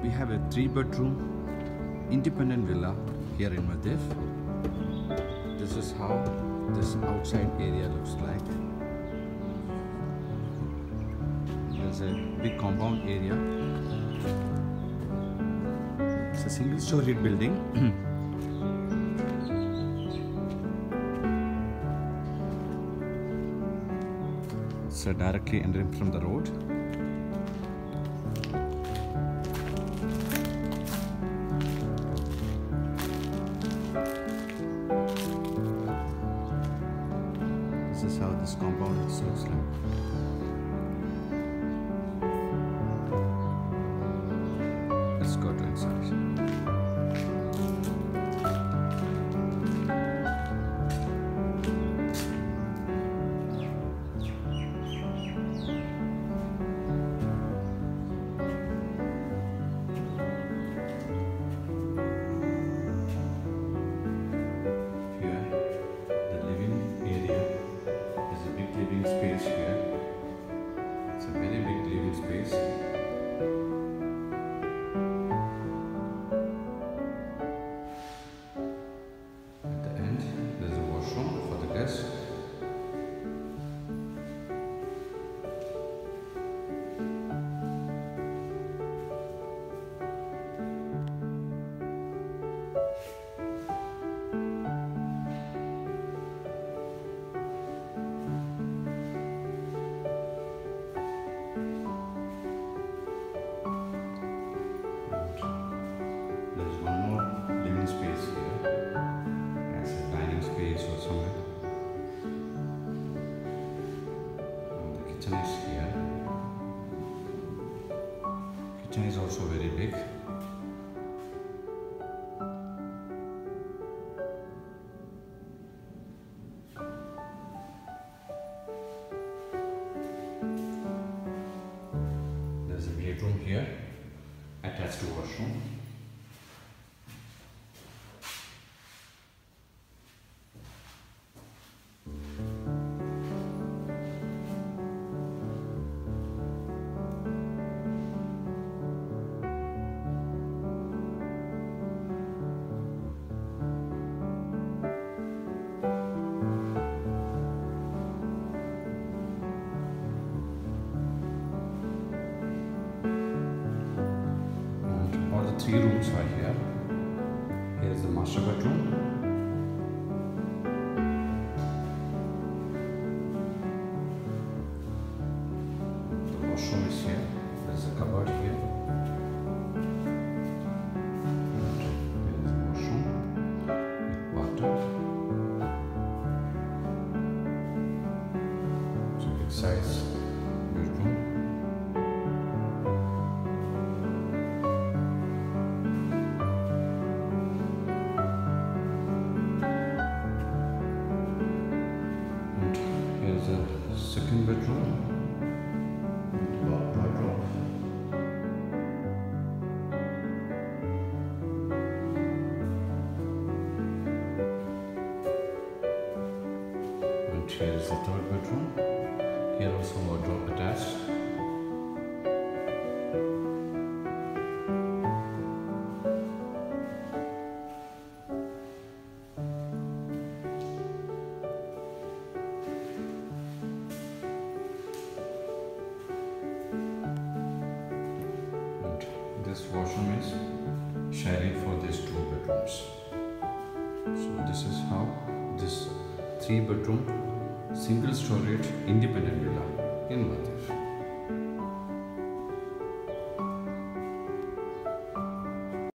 We have a 3-bedroom independent villa here in Maldives. This is how this outside area looks like. There's a big compound area. It's a single-storied building. It's directly entering from the road. This is how this compound looks like. Let's go to inside. Space here. It's a very big living space. At the end, there's a washroom for the guests. Space here as a dining space or something. And the kitchen is here. Kitchen is also very big. There's a bedroom here attached to washroom. Three rooms are here. Here is the master bedroom. The washroom is here. There is a cupboard here. And here is the washroom with bathtub. It's a big size bedroom. Here's a second bedroom with wardrobe. And here is the third bedroom. Here also wardrobe attached. This washroom is sharing for these 2 bedrooms. So this is how this 3-bedroom single-storied independent villa